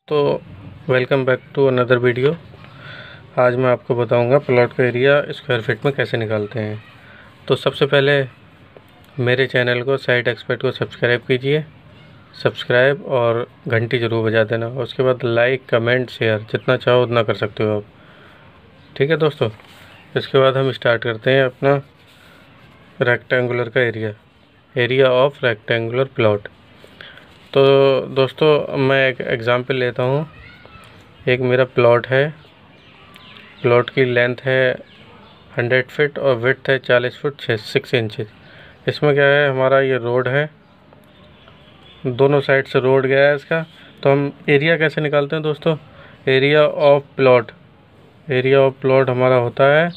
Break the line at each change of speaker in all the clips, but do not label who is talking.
तो welcome back to another video. आज मैं आपको बताऊंगा प्लॉट का एरिया स्क्वायर फीट में कैसे निकालते हैं। तो सबसे पहले मेरे चैनल को साइट एक्सपर्ट को सब्सक्राइब कीजिए, सब्सक्राइब और घंटी ज़रूर बजा देना। उसके बाद लाइक कमेंट शेयर जितना चाहो उतना कर सकते हो आप। ठीक है दोस्तों, इसके बाद हम स्टार्ट करते हैं अपना रेक्टेंगुलर का एरिया ऑफ रेक्टेंगुलर प्लॉट। तो दोस्तों मैं एक एग्ज़ाम्पल लेता हूँ। एक मेरा प्लॉट है, प्लॉट की लेंथ है 100 फीट और विड्थ है 40 फुट 6 इंचज़। इसमें क्या है, हमारा ये रोड है, दोनों साइड से रोड गया है इसका। तो हम एरिया कैसे निकालते हैं दोस्तों? एरिया ऑफ प्लॉट हमारा होता है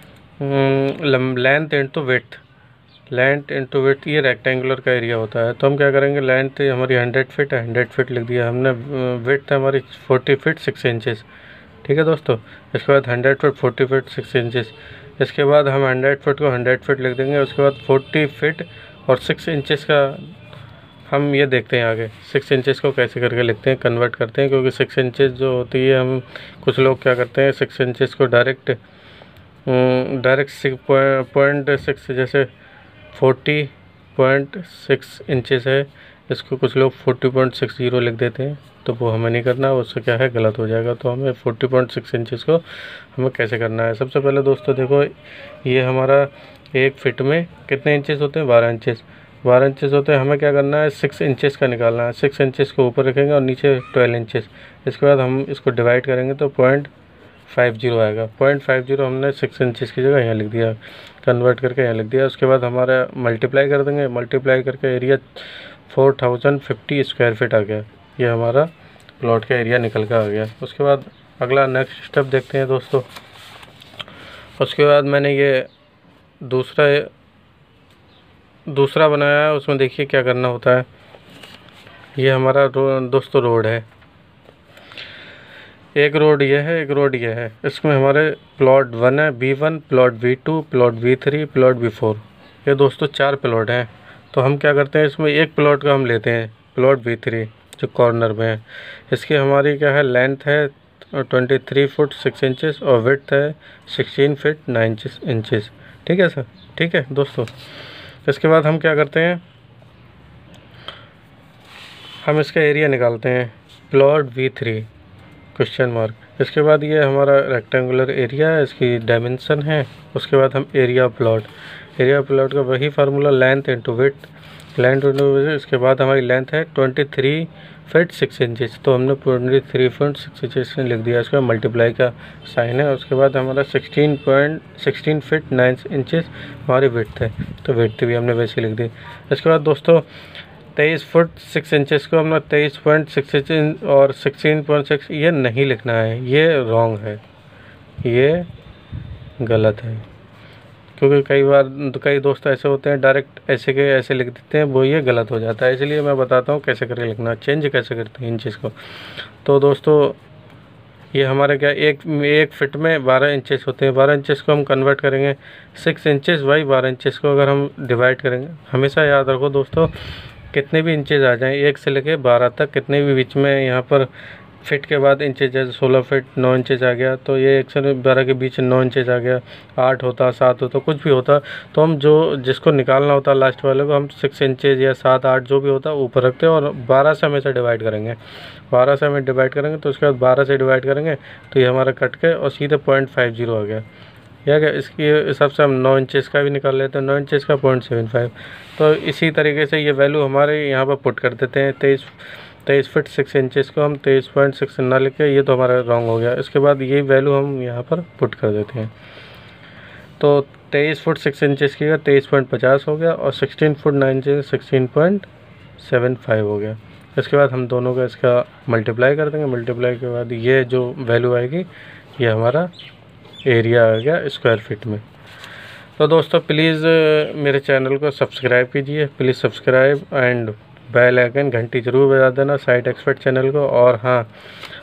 लेंथ इंटू विड्थ। ये रेक्टेंगुलर का एरिया होता है। तो हम क्या करेंगे, लेंथ हमारी 100 फीट है, 100 फीट लिख दिया हमने। विड्थ है हमारी 40 फीट 6 इंचज़। ठीक है दोस्तों, इसके बाद 100 फीट 40 फीट 6 इंचज़। इसके बाद हम 100 फीट को 100 फीट लिख देंगे। उसके बाद 40 फीट और 6 इंचज़ का हम ये देखते हैं आगे 6 इंचज़ को कैसे करके लिखते हैं, कन्वर्ट करते हैं। क्योंकि 6 इंचज़ जो होती है, हम कुछ लोग क्या करते हैं 6 इंचज़ को डायरेक्ट 6.6 जैसे 40.6 इंचज़ है, इसको कुछ लोग 40.60 लिख देते हैं। तो वो हमें नहीं करना, उससे क्या है गलत हो जाएगा। तो हमें 40.6 इंचज़ को हमें कैसे करना है। सबसे पहले दोस्तों देखो, ये हमारा 1 फीट में कितने इंचज़ होते हैं? 12 इंचज़ होते हैं। हमें क्या करना है, 6 इंचज़ का निकालना है। 6 इंचज़ को ऊपर रखेंगे और नीचे 12 इंचज़। इसके बाद हम इसको डिवाइड करेंगे तो 0.50 आएगा। 0.50 हमने 6 इंचज़ की जगह यहाँ लिख दिया, कन्वर्ट करके यहाँ लिख दिया। उसके बाद हमारा मल्टीप्लाई कर देंगे, मल्टीप्लाई करके एरिया 4050 स्क्वायर फीट आ गया। ये हमारा प्लॉट का एरिया निकल कर आ गया। उसके बाद अगला नेक्स्ट स्टेप देखते हैं दोस्तों। उसके बाद मैंने ये दूसरा बनाया है, उसमें देखिए क्या करना होता है। ये हमारा दोस्तों रोड है, एक रोड ये है, एक रोड ये है। इसमें हमारे प्लॉट 1 है, B1, plot B2, plot B3, plot B4। ये दोस्तों 4 प्लॉट हैं। तो हम क्या करते हैं, इसमें एक प्लॉट का हम लेते हैं, प्लॉट B3 जो कॉर्नर में है। इसकी हमारी क्या है, लेंथ है 23 फुट 6 इंचज़ और विड्थ है 16 फीट 9 इंचज़। ठीक है सर, ठीक है दोस्तों। इसके बाद हम क्या करते हैं, हम इसका एरिया निकालते हैं, प्लॉट B3 क्वेश्चन मार्क। इसके बाद ये हमारा रेक्टेंगुलर एरिया है, इसकी डायमेंशन है। उसके बाद हम एरिया प्लॉट का वही फार्मूला, लेंथ इंटू विड्थ। इसके बाद हमारी लेंथ है 23 फीट 6 इंचज़। तो हमने 23 फीट 6 इंचज़ लिख दिया। इसका मल्टीप्लाई का साइन है। उसके बाद हमारा 16 फीट 9 इंचज़ हमारी विड्थ है, तो विड्थ भी हमने वैसे लिख दी। इसके बाद दोस्तों 23 फुट 6 इंचज़ को हमने 23.6 इंच और 16.6 ये नहीं लिखना है, ये रॉन्ग है, ये गलत है। क्योंकि कई दोस्त ऐसे होते हैं डायरेक्ट ऐसे के ऐसे लिख देते हैं, वो ये गलत हो जाता है। इसलिए मैं बताता हूँ कैसे करके लिखना, चेंज कैसे करते हैं इंचज़ को। तो दोस्तों ये हमारे क्या, एक फिट में 12 इंचज़ होते हैं। 12 इंचज़ को हम कन्वर्ट करेंगे 6 इंचज़ बाई 12 इंचज़ को अगर हम डिवाइड करेंगे। हमेशा याद रखो दोस्तों, कितने भी इंचेज आ जाएं 1 से लेके 12 तक, कितने भी बीच में यहाँ पर फिट के बाद इंचेज, जैसे 16 फीट 9 इंचेज आ गया, तो ये 1 से 12 के बीच 9 इंचेज आ गया। 8 होता, 7 होता, कुछ भी होता, तो हम जिसको निकालना होता लास्ट वाले को, हम 6 इंचेज या 7 8 जो भी होता ऊपर रखते हैं और 12 से हमेशा डिवाइड करेंगे। 12 से हमें डिवाइड करेंगे तो उसके बाद 12 से डिवाइड करेंगे तो ये हमारा कट के और सीधे 0.50 आ गया। या क्या, इसके हिसाब से हम 9 इंचज़ का भी निकाल लेते हैं, 9 इंचज़ का 0.75। तो इसी तरीके से ये वैल्यू हमारे यहाँ पर पुट कर देते हैं। 23 फीट 6 इंचज़ को हम 23.6 ना लिख के, ये तो हमारा रॉन्ग हो गया। इसके बाद ये वैल्यू हम यहाँ पर पुट कर देते हैं। तो 23 फुट 6 इंचज़ की 23.50 हो गया और 16 फुट 9 इंचज़ 16.75 हो गया। इसके बाद हम दोनों का इसका मल्टीप्लाई कर देंगे। मल्टीप्लाई के बाद ये जो वैल्यू आएगी, ये हमारा एरिया आ गया स्क्वायर फीट में। तो दोस्तों प्लीज़ मेरे चैनल को सब्सक्राइब कीजिए, please subscribe and bell icon घंटी ज़रूर बजा देना, साइट एक्सपर्ट चैनल को। और हाँ,